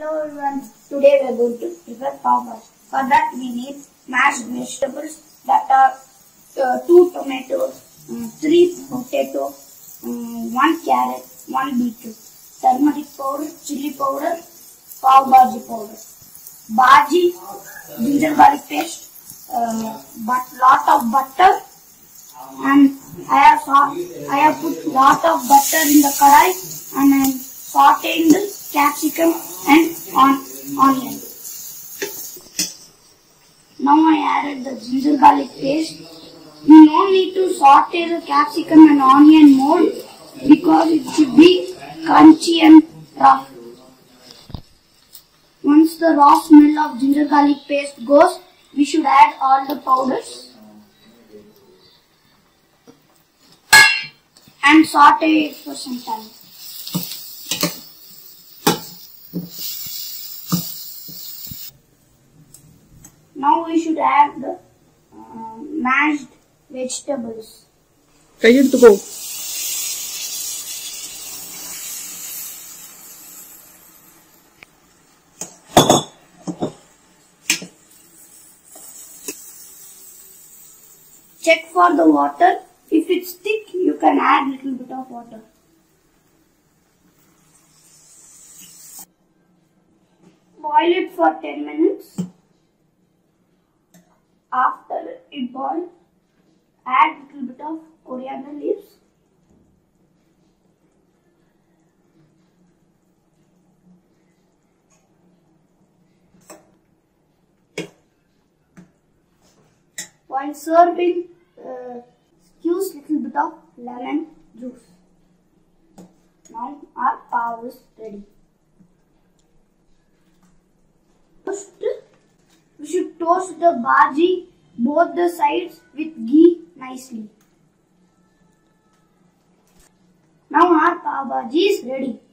Hello everyone, today we are going to prepare pav bhaji. For that we need mashed vegetables that are 2 tomatoes, 3 potato, 1 carrot, 1 beetroot, turmeric powder, chili powder, pav bhaji powder, bhaji, ginger garlic paste, but lot of butter, and I have put lot of butter in the kadai and I am sauteing the capsicum and onion. Now I added the ginger garlic paste. You don't need to saute the capsicum and onion more because it should be crunchy and rough. Once the raw smell of ginger garlic paste goes, we should add all the powders and saute it for some time. Now we should add the mashed vegetables. Ready to go. Check for the water. If it's thick, you can add little bit of water. Boil it for 10 minutes. After it boils, add little bit of coriander leaves. While serving, squeeze little bit of lemon juice. Now our pav is ready. First, we should toast the bhaji both the sides with ghee nicely. Now our pav bhaji is ready.